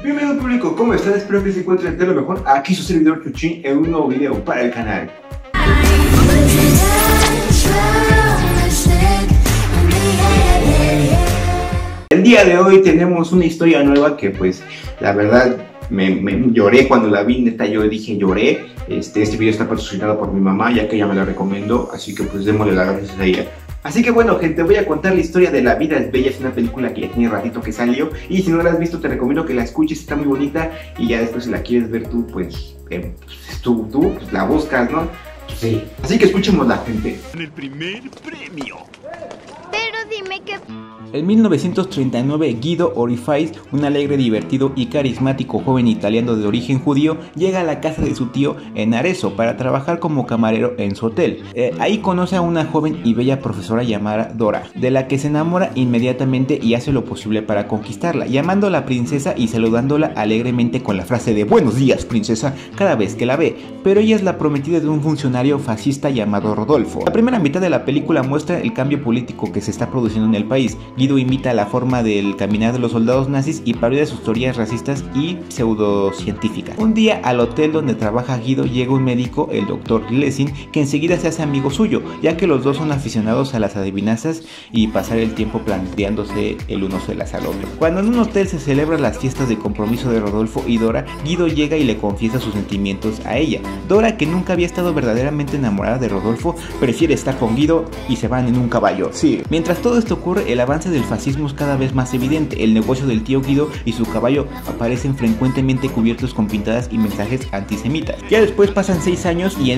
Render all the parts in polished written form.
Bienvenido público, ¿cómo están? Espero que se encuentren de lo mejor. Aquí su servidor Chuchín en un nuevo video para el canal. El día de hoy tenemos una historia nueva que pues la verdad me lloré cuando la vi, neta yo dije lloré. Este video está patrocinado por mi mamá ya que ella me la recomendó, así que pues démosle las gracias a ella. Así que bueno gente, voy a contar la historia de La vida es bella. Es una película que ya tiene ratito que salió y si no la has visto te recomiendo que la escuches, está muy bonita. Y ya después si la quieres ver tú, pues tú pues, la buscas, ¿no? Pues, sí. Así que escuchemos la gente. En el primer premio. Pero dime que... En 1939, Guido Orifais, un alegre, divertido y carismático joven italiano de origen judío, llega a la casa de su tío en Arezzo para trabajar como camarero en su hotel. Ahí conoce a una joven y bella profesora llamada Dora, de la que se enamora inmediatamente y hace lo posible para conquistarla, llamándola princesa y saludándola alegremente con la frase de "Buenos días, princesa", cada vez que la ve, pero ella es la prometida de un funcionario fascista llamado Rodolfo. La primera mitad de la película muestra el cambio político que se está produciendo en el país. Guido imita la forma del caminar de los soldados nazis y parodia sus teorías racistas y pseudocientíficas. Un día al hotel donde trabaja Guido llega un médico, el doctor Lessing, que enseguida se hace amigo suyo, ya que los dos son aficionados a las adivinanzas y pasar el tiempo planteándose el uno celas al otro. Cuando en un hotel se celebran las fiestas de compromiso de Rodolfo y Dora, Guido llega y le confiesa sus sentimientos a ella. Dora, que nunca había estado verdaderamente enamorada de Rodolfo, prefiere estar con Guido y se van en un caballo. Sí. Mientras todo esto ocurre, el avance del fascismo es cada vez más evidente. El negocio del tío Guido y su caballo aparecen frecuentemente cubiertos con pintadas y mensajes antisemitas. Ya después pasan 6 años y en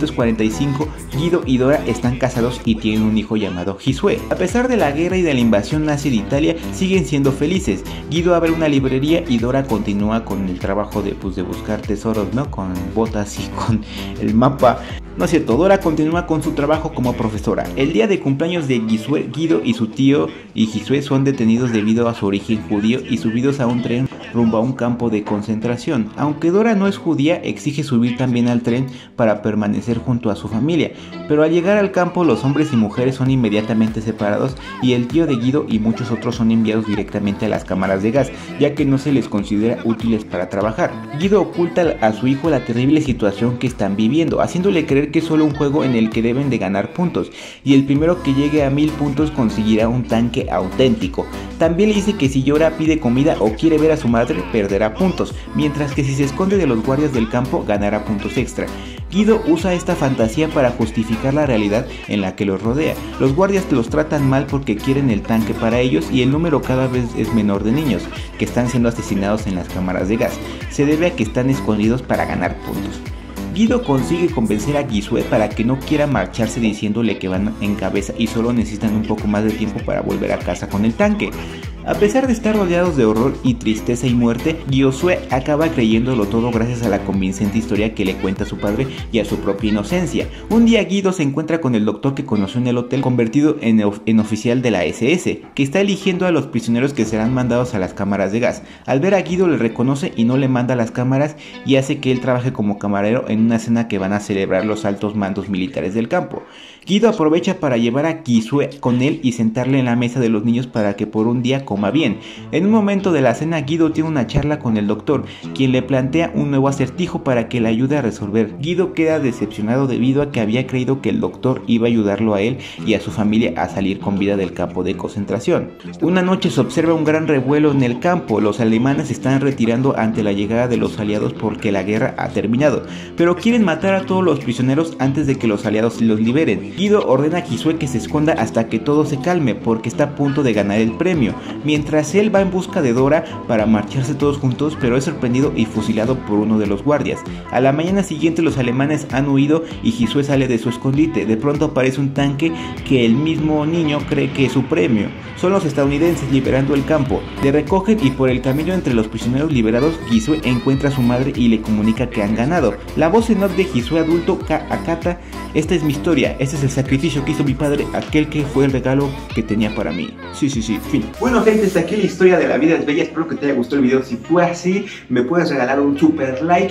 1945 Guido y Dora están casados y tienen un hijo llamado Gisué. A pesar de la guerra y de la invasión nazi de Italia, siguen siendo felices. Guido abre una librería y Dora continúa con el trabajo de buscar tesoros, ¿no? Con botas y con el mapa. No es cierto, Dora continúa con su trabajo como profesora. El día de cumpleaños de Gisué, Guido y su tío y Gisué son detenidos debido a su origen judío y subidos a un tren rumbo a un campo de concentración. Aunque Dora no es judía, exige subir también al tren para permanecer junto a su familia. Pero al llegar al campo, los hombres y mujeres son inmediatamente separados y el tío de Guido y muchos otros son enviados directamente a las cámaras de gas, ya que no se les considera útiles para trabajar. Guido oculta a su hijo la terrible situación que están viviendo, haciéndole creer que es solo un juego en el que deben de ganar puntos, y el primero que llegue a 1000 puntos conseguirá un tanque auténtico. También le dice que si llora, pide comida o quiere ver a su madre, perderá puntos, mientras que si se esconde de los guardias del campo, ganará puntos extra. Guido usa esta fantasía para justificar la realidad en la que los rodea. Los guardias los tratan mal porque quieren el tanque para ellos y el número cada vez es menor de niños que están siendo asesinados en las cámaras de gas. Se debe a que están escondidos para ganar puntos. Guido consigue convencer a Gisué para que no quiera marcharse diciéndole que van en cabeza y solo necesitan un poco más de tiempo para volver a casa con el tanque. A pesar de estar rodeados de horror y tristeza y muerte, Gisué acaba creyéndolo todo gracias a la convincente historia que le cuenta a su padre y a su propia inocencia. Un día Guido se encuentra con el doctor que conoció en el hotel, convertido en oficial de la SS, que está eligiendo a los prisioneros que serán mandados a las cámaras de gas. Al ver a Guido le reconoce y no le manda a las cámaras y hace que él trabaje como camarero en una cena que van a celebrar los altos mandos militares del campo. Guido aprovecha para llevar a Gisué con él y sentarle en la mesa de los niños para que por un día coma bien. En un momento de la cena, Guido tiene una charla con el doctor, quien le plantea un nuevo acertijo para que le ayude a resolver. Guido queda decepcionado debido a que había creído que el doctor iba a ayudarlo a él y a su familia a salir con vida del campo de concentración. Una noche se observa un gran revuelo en el campo. Los alemanes se están retirando ante la llegada de los aliados porque la guerra ha terminado, pero quieren matar a todos los prisioneros antes de que los aliados los liberen. Guido ordena a Gisué que se esconda hasta que todo se calme porque está a punto de ganar el premio, mientras él va en busca de Dora para marcharse todos juntos, pero es sorprendido y fusilado por uno de los guardias. A la mañana siguiente los alemanes han huido y Gisué sale de su escondite. De pronto aparece un tanque que el mismo niño cree que es su premio. Son los estadounidenses liberando el campo. Le recogen y por el camino entre los prisioneros liberados, Gisué encuentra a su madre y le comunica que han ganado. La voz en off de Gisué adulto acata: "Esta es mi historia, este es el sacrificio que hizo mi padre, aquel que fue el regalo que tenía para mí". Sí, fin. Bueno gente, hasta aquí la historia de La vida es bella. Espero que te haya gustado el video. Si fue así, me puedes regalar un super like.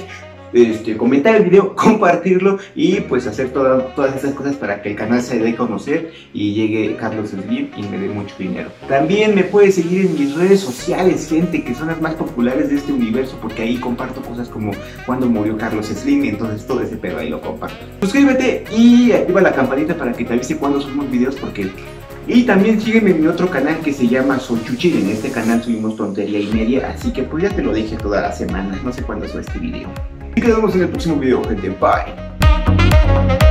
comentar el video, compartirlo y pues hacer todas esas cosas para que el canal se dé a conocer y llegue Carlos Slim y me dé mucho dinero. También me puedes seguir en mis redes sociales, gente, que son las más populares de este universo, porque ahí comparto cosas como cuando murió Carlos Slim, y entonces todo ese pedo ahí lo comparto. Suscríbete y activa la campanita para que te avise cuando subimos videos, porque... Y también sígueme en mi otro canal que se llama Soy Chuchín. En este canal subimos tontería y media, así que pues ya te lo dije toda la semana, no sé cuándo sube este video. Y nos vemos en el próximo video, gente. Bye.